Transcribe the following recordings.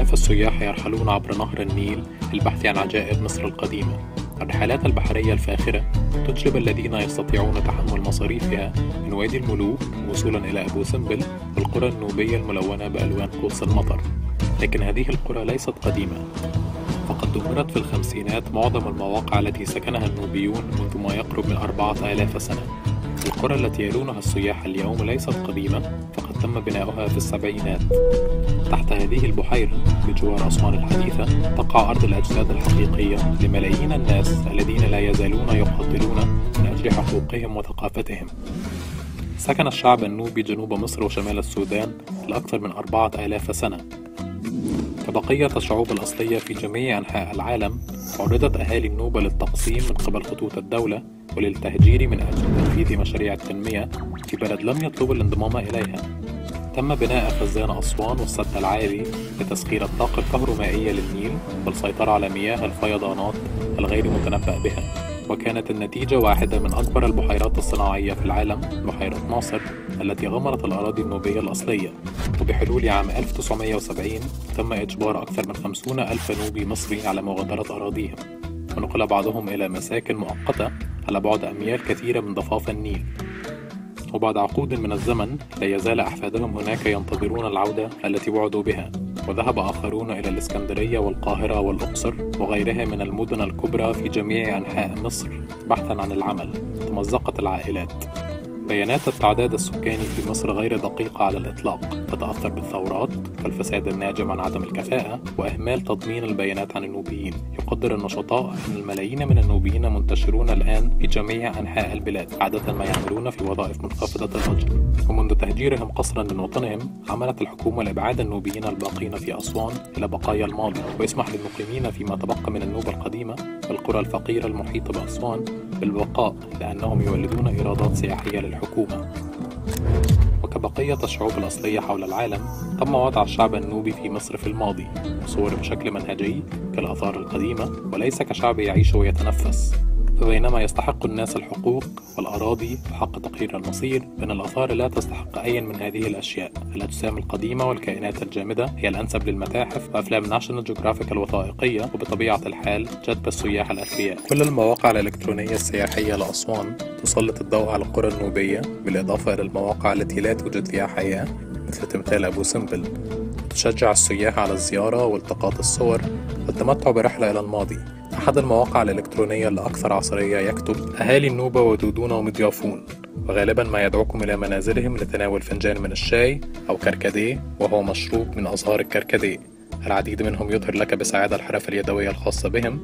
آلاف السياح يرحلون عبر نهر النيل للبحث عن عجائب مصر القديمة. الرحلات البحرية الفاخرة تجلب الذين يستطيعون تحمل مصاريفها من وادي الملوك وصولا إلى أبو سمبل والقرى النوبية الملونة بألوان قوس المطر. لكن هذه القرى ليست قديمة، فقد دمرت في الخمسينات معظم المواقع التي سكنها النوبيون منذ ما يقرب من 4000 سنة. القرى التي يرونها السياح اليوم ليست قديمة، فقد تم بناؤها في السبعينات. تحت هذه البحيرة بجوار أسوان الحديثة تقع أرض الأجساد الحقيقية لملايين الناس الذين لا يزالون يقاتلون من أجل حقوقهم وثقافتهم. سكن الشعب النوبي جنوب مصر وشمال السودان لأكثر من 4000 سنة. كبقية الشعوب الأصلية في جميع أنحاء العالم، عرضت أهالي النوبة للتقسيم من قبل خطوط الدولة وللتهجير من أجل تنفيذ مشاريع التنمية في بلد لم يطلب الانضمام إليها. تم بناء خزان أسوان والسد العالي لتسخير الطاقة الكهرومائية للنيل والسيطرة على مياه الفيضانات الغير متنبأ بها، وكانت النتيجة واحدة من أكبر البحيرات الصناعية في العالم، بحيرة ناصر التي غمرت الأراضي النوبية الأصلية. وبحلول عام 1970 تم إجبار أكثر من 50,000 نوبي مصري على مغادرة أراضيهم، ونقل بعضهم إلى مساكن مؤقتة على بعد أميال كثيرة من ضفاف النيل. وبعد عقود من الزمن لا يزال أحفادهم هناك ينتظرون العودة التي وعدوا بها، وذهب آخرون إلى الإسكندرية والقاهرة والأقصر وغيرها من المدن الكبرى في جميع أنحاء مصر بحثا عن العمل. تمزقت العائلات. بيانات التعداد السكاني في مصر غير دقيقة على الإطلاق، تتأثر بالثورات والفساد الناجم عن عدم الكفاءة وإهمال تضمين البيانات عن النوبيين. يقدر النشطاء أن الملايين من النوبيين منتشرون الآن في جميع أنحاء البلاد، عادة ما يعملون في وظائف منخفضة الأجر. ومنذ تهجيرهم قسرا من وطنهم، عملت الحكومة لإبعاد النوبيين الباقين في أسوان إلى بقايا الماضي، ويسمح للمقيمين فيما تبقى من النوبة القديمة والقرى الفقيرة المحيطة بأسوان بالبقاء، لأنهم يولدون إيرادات سياحية للحكومة. وكبقية الشعوب الأصلية حول العالم، تم وضع الشعب النوبي في مصر في الماضي صور بشكل منهجي كالآثار القديمة، وليس كشعب يعيش ويتنفس. فبينما يستحق الناس الحقوق والأراضي وحق تقرير المصير، فإن الآثار لا تستحق أي من هذه الأشياء. الأجسام القديمة والكائنات الجامدة هي الأنسب للمتاحف وأفلام ناشونال جيوغرافيك الوثائقية، وبطبيعة الحال جذب السياح الأثرياء. كل المواقع الإلكترونية السياحية لأسوان تسلط الضوء على القرى النوبية، بالإضافة إلى المواقع التي لا توجد فيها حياة مثل تمثال أبو سمبل، تشجع السياح على الزيارة والتقاط الصور والتمتع برحلة إلى الماضي. أحد المواقع الإلكترونية الأكثر عصرية يكتب: أهالي النوبة ودودون ومضيافون، وغالبا ما يدعوكم إلى منازلهم لتناول فنجان من الشاي أو كركديه، وهو مشروب من أزهار الكركديه. العديد منهم يظهر لك بسعادة الحرف اليدوية الخاصة بهم.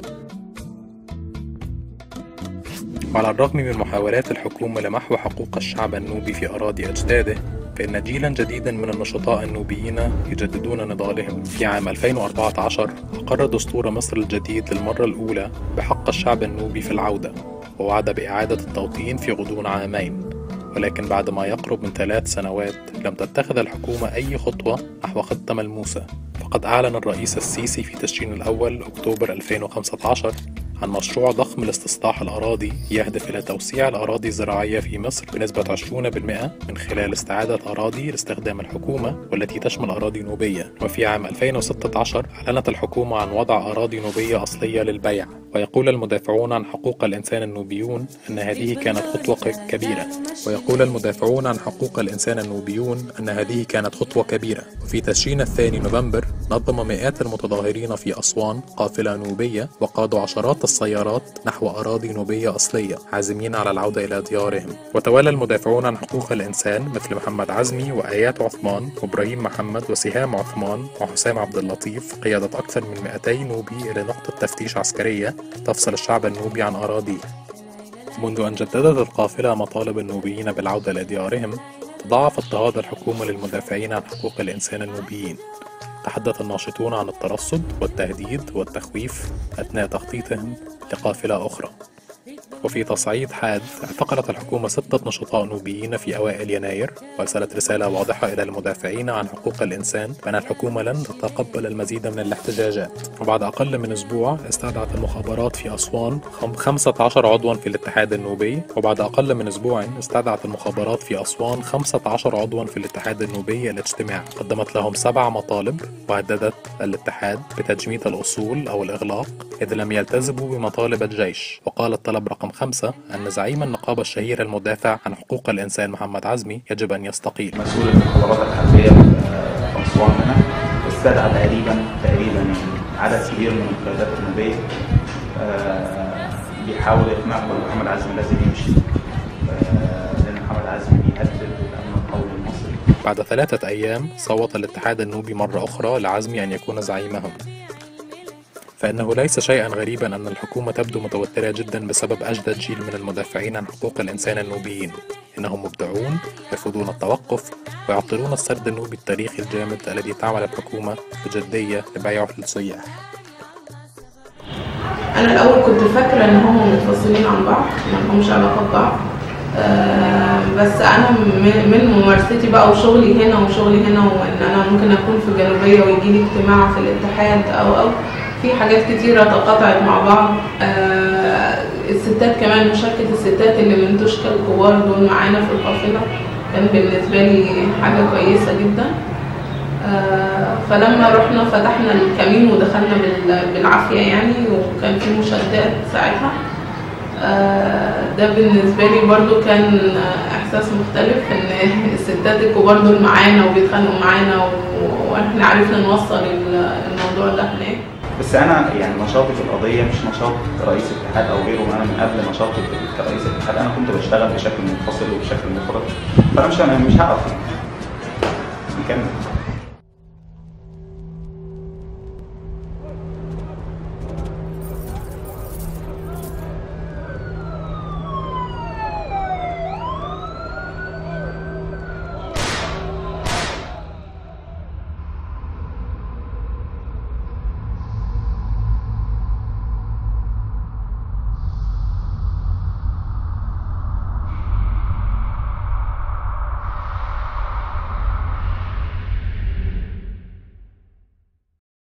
وعلى الرغم من محاولات الحكومة لمحو حقوق الشعب النوبي في أراضي أجداده، فإن جيلا جديدا من النشطاء النوبيين يجددون نضالهم. في عام 2014 أقر دستور مصر الجديد للمرة الأولى بحق الشعب النوبي في العودة، ووعد بإعادة التوطين في غضون عامين. ولكن بعد ما يقرب من 3 سنوات لم تتخذ الحكومة أي خطوة نحو خطة ملموسة. فقد أعلن الرئيس السيسي في تشرين الأول أكتوبر 2015 عن مشروع ضخم لاستصلاح الأراضي يهدف إلى توسيع الأراضي الزراعية في مصر بنسبة 20% من خلال استعادة أراضي لاستخدام الحكومة، والتي تشمل أراضي نوبية. وفي عام 2016 أعلنت الحكومة عن وضع أراضي نوبية أصلية للبيع. ويقول المدافعون عن حقوق الإنسان النوبيون أن هذه كانت خطوة كبيرة. وفي تشرين الثاني نوفمبر نظم مئات المتظاهرين في أسوان قافلة نوبية، وقادوا عشرات السيارات نحو أراضي نوبية أصلية، عازمين على العودة إلى ديارهم. وتوالى المدافعون عن حقوق الإنسان مثل محمد عزمي وآيات عثمان وإبراهيم محمد وسهام عثمان وحسام عبد اللطيف قيادة أكثر من 200 نوبي إلى نقطة تفتيش عسكرية تفصل الشعب النوبي عن أراضيه. منذ أن جددت القافلة مطالب النوبيين بالعودة إلى ديارهم، تضاعف اضطهاد الحكومة للمدافعين عن حقوق الإنسان النوبيين. تحدث الناشطون عن الترصد والتهديد والتخويف أثناء تخطيطهم لقافلة أخرى. وفي تصعيد حاد اعتقلت الحكومة 6 نشطاء نوبيين في أوائل يناير، وأرسلت رسالة واضحة إلى المدافعين عن حقوق الإنسان بأن الحكومة لن تتقبل المزيد من الاحتجاجات. وبعد أقل من أسبوع استدعت المخابرات في أسوان 15 عضوا في الاتحاد النوبي، وبعد أقل من أسبوع استدعت المخابرات في أسوان 15 عضوا في الاتحاد النوبي الاجتماع، قدمت لهم 7 مطالب، وهددت الاتحاد بتجميد الأصول أو الإغلاق إذ لم يلتزموا بمطالب الجيش. وقال الطلب رقم 5 أن زعيم النقابة الشهير المدافع عن حقوق الإنسان محمد عزمي يجب أن يستقيل. مسؤول المخابرات الحربية في أسوان هنا استدعى تقريبا عدد كبير من القيادات النوبية بيحاول إقناع محمد عزمي لازم يمشي، لأن محمد عزمي بيهدد الأمن القومي المصري. بعد 3 أيام صوت الاتحاد النوبي مرة أخرى لعزمي أن يكون زعيمهم، فإنه ليس شيئا غريبا أن الحكومة تبدو متوترة جدا بسبب أجدد جيل من المدافعين عن حقوق الإنسان النوبيين. إنهم مبدعون، يرفضون التوقف، ويعطلون السرد النوبي التاريخي الجامد الذي تعمل الحكومة بجدية لبيعه للسياح. أنا الأول كنت فاكرة إن هم منفصلين عن بعض، ما لهمش علاقة ببعض، بس أنا من ممارستي بقى وشغلي هنا وإن أنا ممكن أكون في الجنوبية ويجيلي اجتماع في الاتحاد أو في حاجات كتيرة تقاطعت مع بعض. الستات كمان، مشاركة الستات اللي من تشكى الكبار دول معانا في القافلة كان بالنسبة لي حاجة كويسة جدا. فلما رحنا فتحنا الكمين ودخلنا بالعافية يعني، وكان في مشادات ساعتها. ده بالنسبة لي برضو كان إحساس مختلف، إن الستات الكبار دول معانا وبيتخانقوا معانا وإحنا عرفنا نوصل الموضوع ده هناك. بس انا يعني نشاطي في القضيه مش نشاط رئيس اتحاد او غيره، انا من قبل نشاطي كرئيس اتحاد انا كنت بشتغل بشكل منفصل وبشكل مفرط، فانا مش هعرف نكمل.